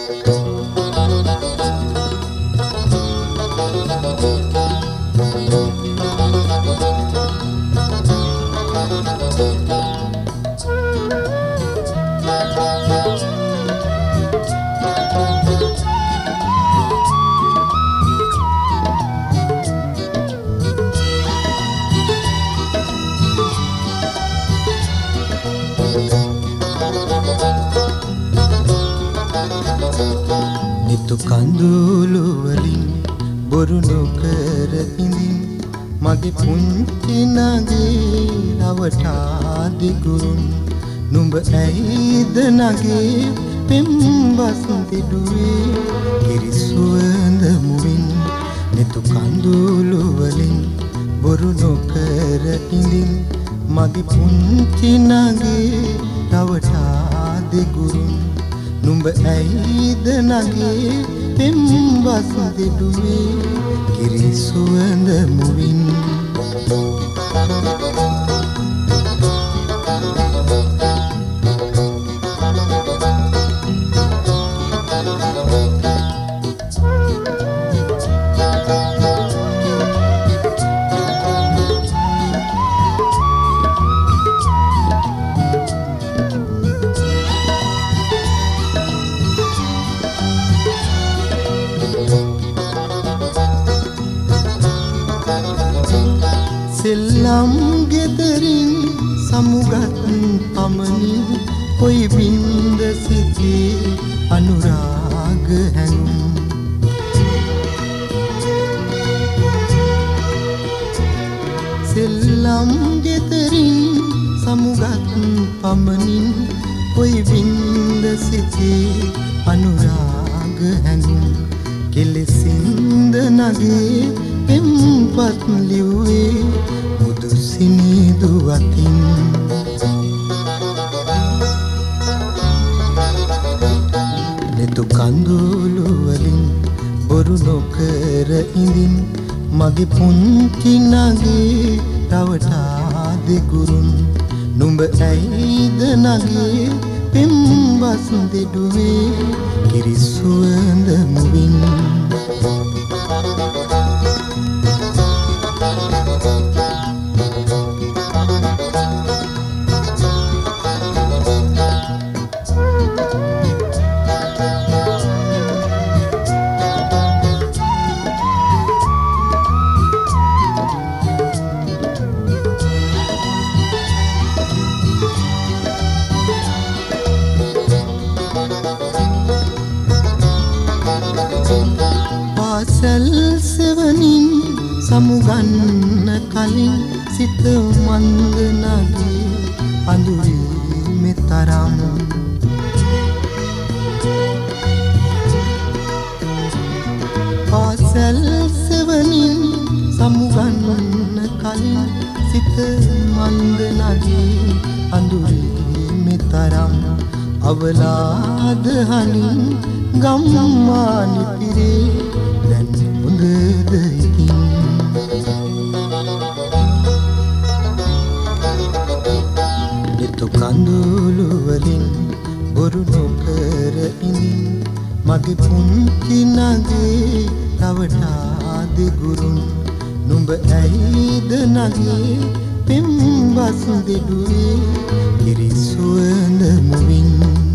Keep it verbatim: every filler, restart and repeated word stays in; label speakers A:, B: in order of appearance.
A: නිතු කඳුළු වලින් බොරු නොකර ඉඳින් මගේ පුංචි නගේ රවටා දිගුරුන් නුඹ ඇයිද නගේ පෙම් වසන්ති දුවේ කිරි සුවඳ මුවින් නිතු කඳුළු වලින් බොරු නොකර ඉඳින් මගේ පුංචි නගේ රවටා දිගුරුන් නුඹ ඇයිද නගේ පෙම් වසන්ති දුවේ කිරි සුවඳ මුවින් සෙල්ලම් ගෙදරින් සමුගත් පමණින් කොයි බින්ද සිතේ අනුරාග හැඟුම් සෙල්ලම් ගෙදරින් සමුගත් පමණින් කොයි බින්ද සිතේ අනුරාග හැඟුම් කෙලෙසින්ද නගේ පෙම්පත් ලිව්වේ මුදු සිනිදු අතින් නිතු කඳුළු වලින් බොරු නොකර ඉඳින් මගේ පුංචි නගේ රවටා දිගුරුන් නුඹ ඇයිද නගේ පෙම් වසන්ති දුවේ කිරි සුවඳ මුවින් පාසල් සෙවණින් සමුගන්න කලින් සිත මන්ද නගේ අඳුරේ මෙතරම් පාසල් සෙවණින් සමුගන්න කලින් සිත මන්ද නගේ අඳුරේ මෙතරම් අවලාද හනින් ගම්මානි පිරේ දැන් හොඳද ඉතින් නිතු කඳුළු වලින් බොරු නොකර ඉඳින් මගේ පුංචි නගේ රවටා දිගුරුන් නුඹ ඇයිද නගේ පෙම් වසන්ති දුවේ කිරි සුවඳ මුවින්